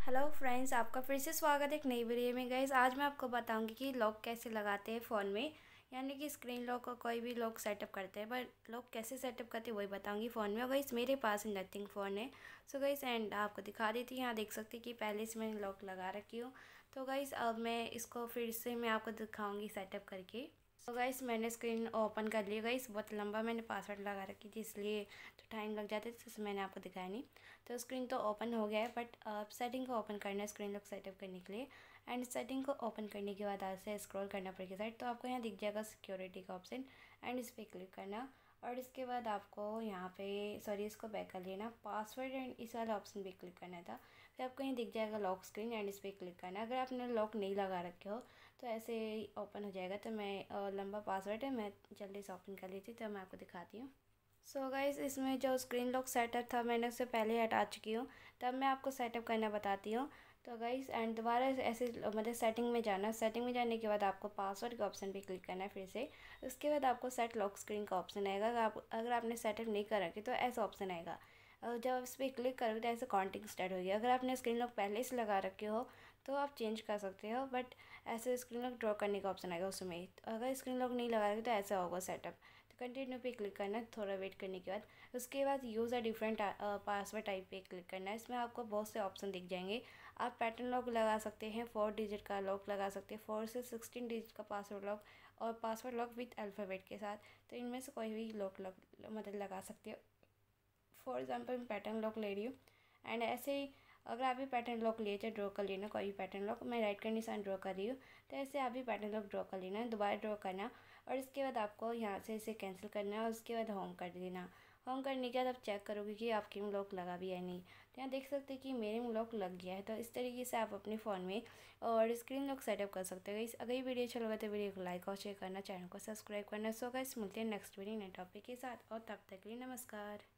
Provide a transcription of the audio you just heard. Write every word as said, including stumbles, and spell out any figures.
Hello friends, आपका फिर से स्वागत है एक नई वीडियो में। गाइस आज मैं आपको बताऊंगी कि लॉक कैसे लगाते हैं फ़ोन में, यानी कि स्क्रीन लॉक का कोई भी लॉक सेटअप करते हैं, बट लॉक कैसे सेटअप करते हैं वही बताऊंगी फ़ोन में। और गाइस मेरे पास नथिंग फ़ोन है, सो गाइस एंड आपको दिखा देती हूँ। यहाँ देख सकते हैं कि पहले से मैंने लॉक लगा रखी हूँ। तो गाइस अब मैं इसको फिर से मैं आपको दिखाऊँगी सेटअप करके। तो गाइस मैंने स्क्रीन ओपन कर ली। गाइस बहुत लंबा मैंने पासवर्ड लगा रखी थी, इसलिए तो टाइम लग जाता है, तो मैंने आपको दिखाया नहीं। तो स्क्रीन तो ओपन हो गया है, बट अब सेटिंग को ओपन करना है स्क्रीन लॉक सेटअप करने के लिए। एंड सेटिंग को ओपन करने के बाद ऐसे स्क्रॉल करना पड़ेगा साइड, तो आपको यहाँ दिख जाएगा सिक्योरिटी का ऑप्शन, एंड इस पर क्लिक करना। और इसके बाद आपको यहाँ पे सॉरी इसको बैक कर लेना, पासवर्ड एंड इस वाला ऑप्शन पे क्लिक करना था। फिर आपको यहाँ दिख जाएगा लॉक स्क्रीन, एंड इस पर क्लिक करना। अगर आपने लॉक नहीं लगा रखे हो तो ऐसे ही ओपन हो जाएगा। तो मैं अ, लंबा पासवर्ड है, मैं जल्दी से ओपन कर लेती, तो मैं आपको दिखाती हूँ। सो so गाइस इसमें जो स्क्रीन लॉक सेटअप था मैंने उससे पहले ही हटा चुकी हूँ, तब मैं आपको सेटअप करना बताती हूँ। तो गाइस एंड दोबारा ऐसे मतलब सेटिंग में जाना, सेटिंग में जाने के बाद आपको पासवर्ड के ऑप्शन पे क्लिक करना है फिर से। उसके बाद आपको सेट लॉक स्क्रीन का ऑप्शन आएगा। अगर आप अगर आपने सेटअप नहीं कर रखी तो ऐसा ऑप्शन आएगा, और जब इस पर क्लिक करोगे तो ऐसे काउंटिंग स्टार्ट होगी। अगर आपने स्क्रीन लॉक पहले से लगा रखे हो तो आप चेंज कर सकते हो, बट ऐसे स्क्रीन लॉक ड्रॉ करने का ऑप्शन आएगा उसमें। तो अगर स्क्रीन लॉक नहीं लगा रखे तो ऐसा होगा सेटअप। तो कंटिन्यू पे क्लिक करना है थोड़ा वेट करने के बाद। उसके बाद use a different password type पे क्लिक करना है। इसमें आपको बहुत से ऑप्शन दिख जाएंगे। आप पैटर्न लॉक लगा सकते हैं, फोर डिजिट का लॉक लगा सकते हैं, फोर से सिक्सटीन डिजिट का पासवर्ड लॉक, और पासवर्ड लॉक विथ अल्फ़ाबेट के साथ। तो इनमें से कोई भी लॉक लॉक मतलब लगा सकते हो। फॉर एग्जाम्पल मैं पैटर्न लॉक ले रही हूँ, एंड ऐसे ही अगर आप भी पैटर्न लॉक लिए तो ड्रॉ कर लेना कोई भी पैटर्न लॉक। मैं राइट का निशान ड्रॉ कर रही हूँ, तो ऐसे आप भी पैटर्न लॉक ड्रॉ कर लेना, दोबारा ड्रॉ करना। और इसके बाद आपको यहाँ से इसे कैंसिल करना है, और उसके बाद होम कर देना। होम करने के बाद आप चेक करोगे कि आपके में लॉक लगा भी है नहीं। तो यहाँ देख सकते हैं कि मेरे में लॉक लग गया है। तो इस तरीके से आप अपने फ़ोन में और स्क्रीन लॉक सेटअप कर सकते हो। इस अगर ये वीडियो अच्छा लगा तो वीडियो को लाइक और शेयर करना, चैनल को सब्सक्राइब करना। सो गाइस मिलते हैं नेक्स्ट वीडियो नए टॉपिक के साथ, और तब तक के लिए नमस्कार।